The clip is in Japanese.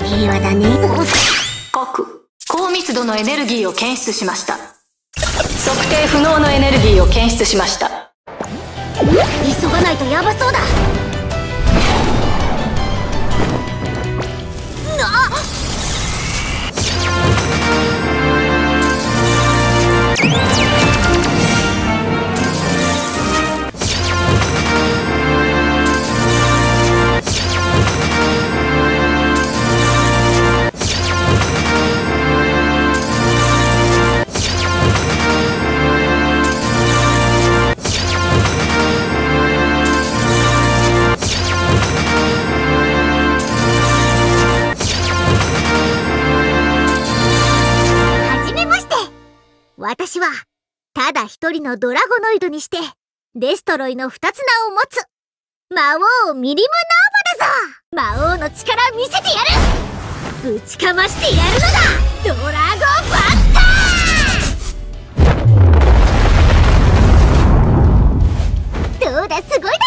平和だね。 核、高密度のエネルギーを検出しました。測定不能のエネルギーを検出しました。 急がないとヤバそうだ。私はただ一人のドラゴノイドにしてデストロイの二つ名を持つ魔王ミリムナーバだぞ。魔王の力見せてやる。ぶちかましてやるのだ。ドラゴンバッター。どうだ、すごい